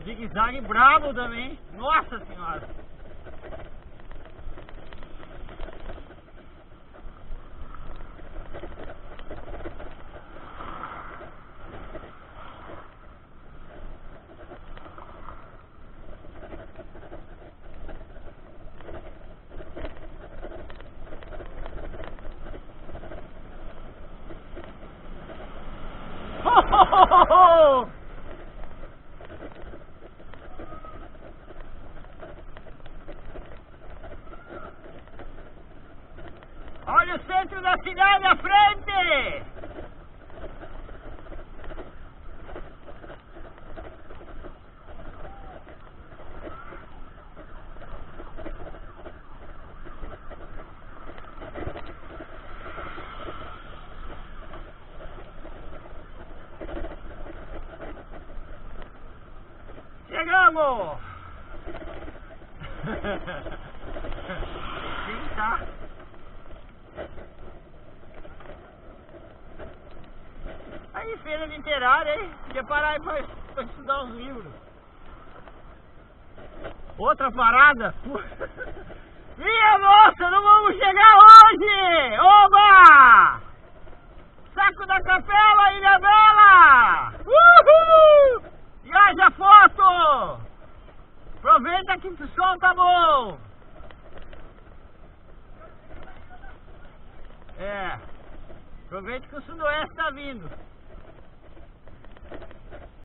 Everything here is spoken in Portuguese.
Zigue-zague brabo também. Nossa senhora. Olha o centro da cidade à frente! Chegamos! Sim, tá. Aí, feira literária, hein? Podia parar aí pra estudar uns livros. Outra parada? Minha nossa, não vamos chegar hoje! Oba! Saco da Capela, Ilha Bela! Uhul! E haja foto! Aproveita que o som tá bom! É, aproveita que o sudoeste tá vindo.